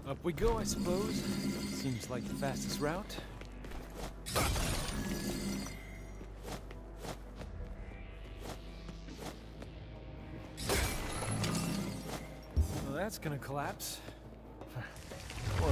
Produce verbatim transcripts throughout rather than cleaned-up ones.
Up we go, I suppose. Seems like the fastest route. Well, that's gonna collapse. Or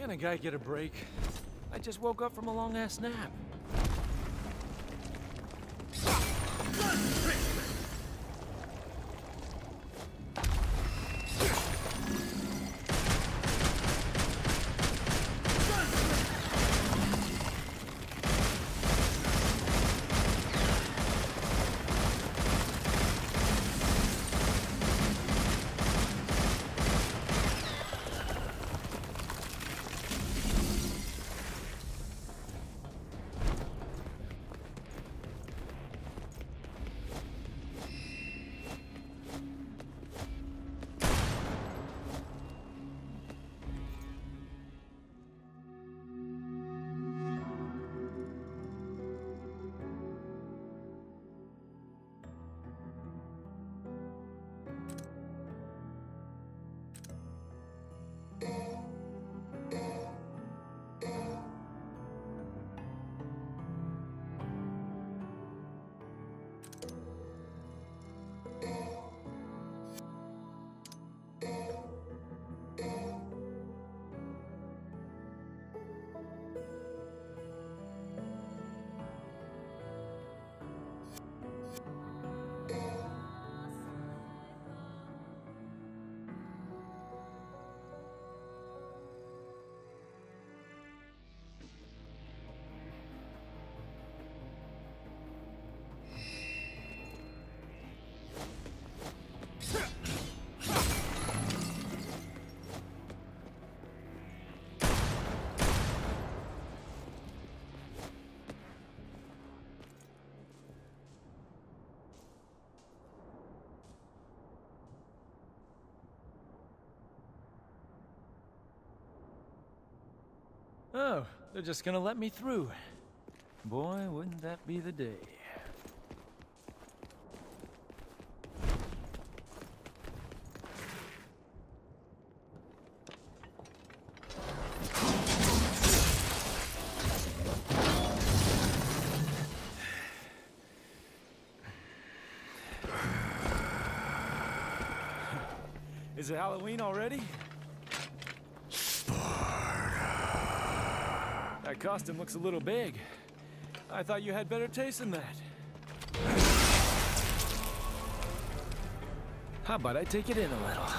Can a guy get a break? I just woke up from a long-ass nap. Oh, they're just gonna let me through. Boy, wouldn't that be the day. Is it Halloween already? That costume looks a little big. I thought you had better taste than that. How about I take it in a little?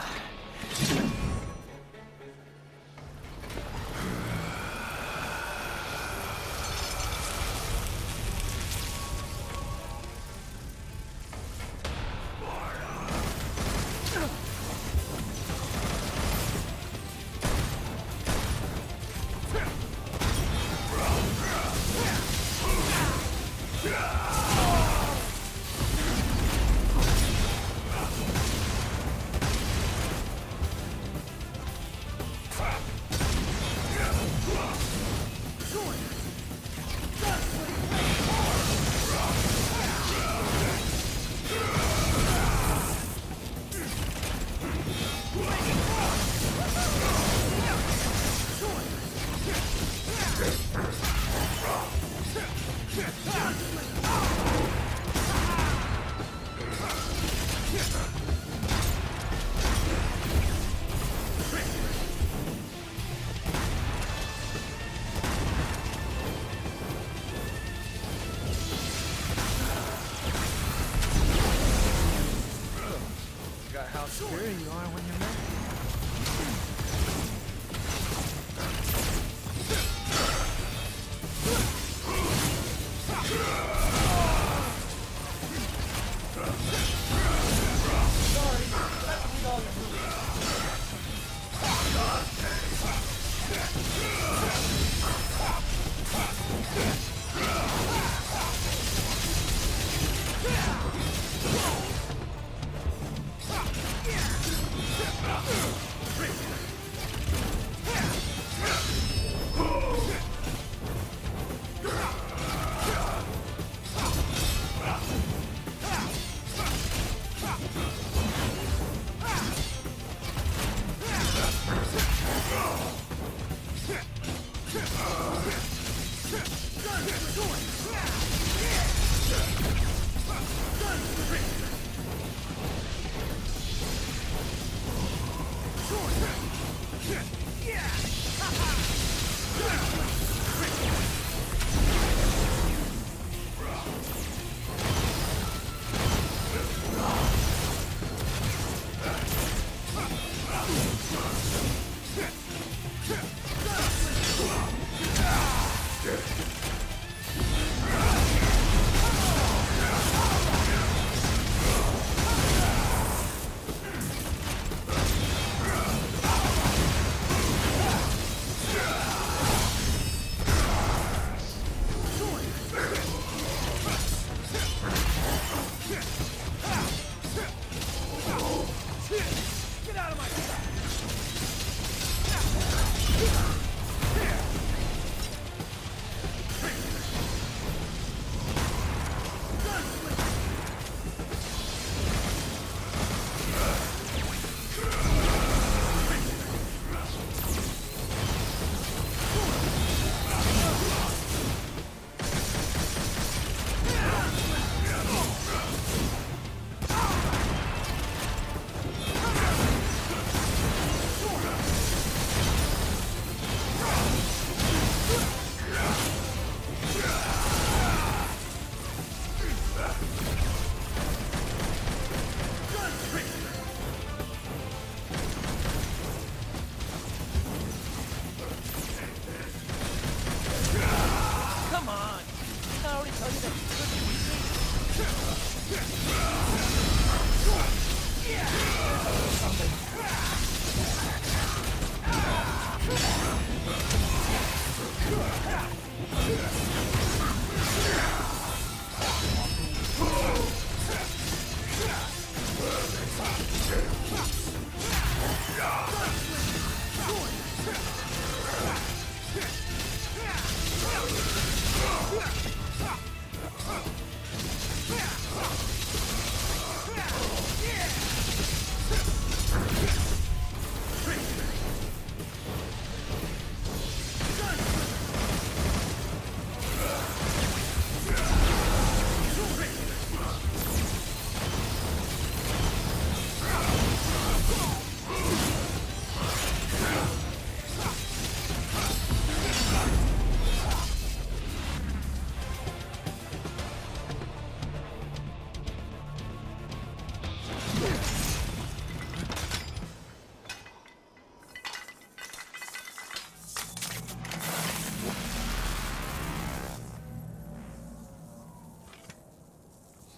How scary you are when you're mad.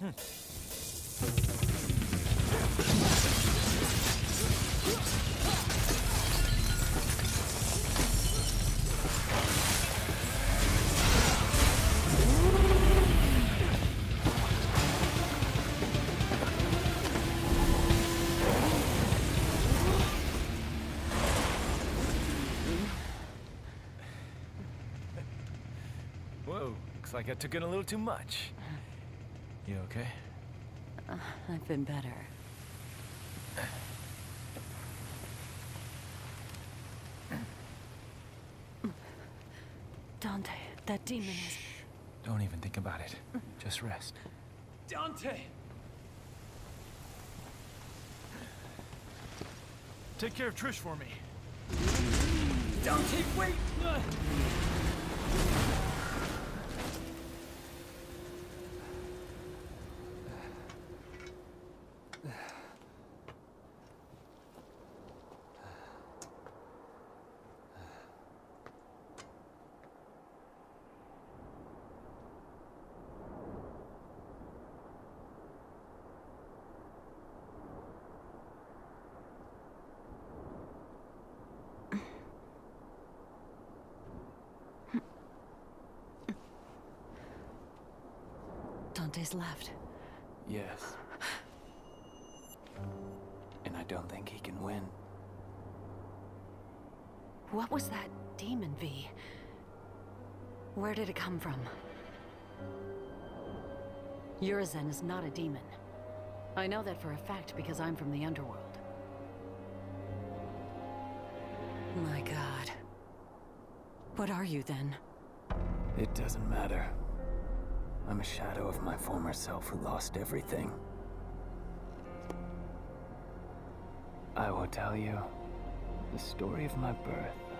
Whoa, looks like I took in a little too much. You okay? Uh, I've been better. Dante, that demon is... Don't even think about it. Just rest. Dante! Take care of Trish for me. Dante, wait! Uh. Dante's left. Yes. And I don't think he can win. What was that demon, V? Where did it come from? Urizen is not a demon. I know that for a fact because I'm from the underworld. My God. What are you then? It doesn't matter. I'm a shadow of my former self who lost everything. I will tell you the story of my birth.